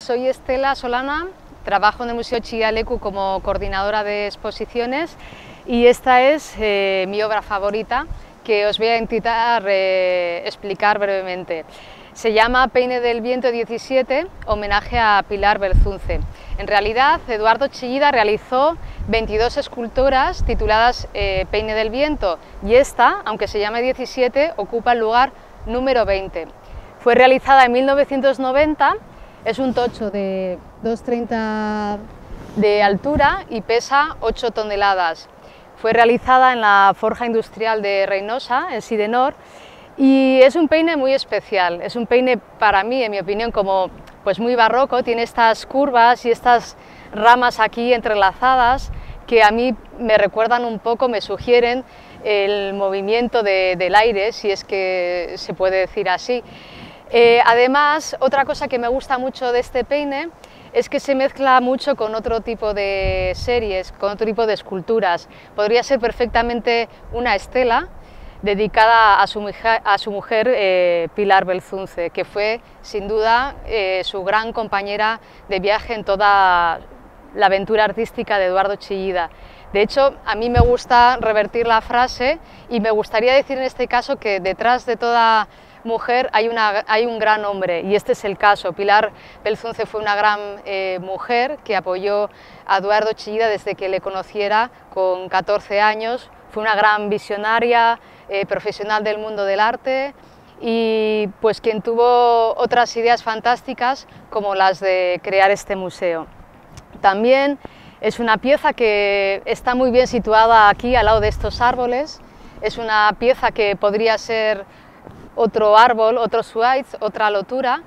Soy Estela Solana, trabajo en el Museo Chillida Leku como coordinadora de exposiciones y esta es mi obra favorita que os voy a intentar explicar brevemente. Se llama Peine del Viento 17, homenaje a Pilar Belzunce. En realidad, Eduardo Chillida realizó 22 esculturas tituladas Peine del Viento y esta, aunque se llame 17, ocupa el lugar número 20. Fue realizada en 1990, es un tocho de 2,30 de altura y pesa 8 toneladas. Fue realizada en la forja industrial de Reynosa, en Sidenor, y es un peine muy especial. Es un peine, para mí, en mi opinión, como pues muy barroco. Tiene estas curvas y estas ramas aquí entrelazadas que a mí me recuerdan un poco, me sugieren el movimiento del aire, si es que se puede decir así. Además, otra cosa que me gusta mucho de este peine es que se mezcla mucho con otro tipo de series, con otro tipo de esculturas. Podría ser perfectamente una estela dedicada a su mujer Pilar Belzunce, que fue sin duda su gran compañera de viaje en toda la aventura artística de Eduardo Chillida. De hecho, a mí me gusta revertir la frase y me gustaría decir en este caso que detrás de toda mujer hay un gran hombre, y este es el caso. Pilar Belzunce fue una gran mujer que apoyó a Eduardo Chillida desde que le conociera con 14 años. Fue una gran visionaria, profesional del mundo del arte y pues quien tuvo otras ideas fantásticas como las de crear este museo. También es una pieza que está muy bien situada aquí al lado de estos árboles. Es una pieza que podría ser otro árbol, otro suaitz, otra lotura.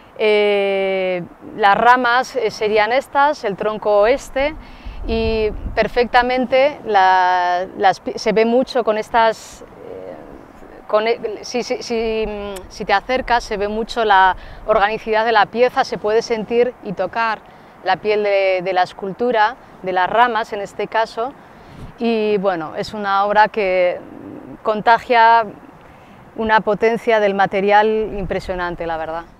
Las ramas serían estas, el tronco este, y perfectamente se ve mucho con estas, si te acercas se ve mucho la organicidad de la pieza, se puede sentir y tocar la piel de la escultura, de las ramas en este caso, y bueno, es una obra que contagia una potencia del material impresionante, la verdad.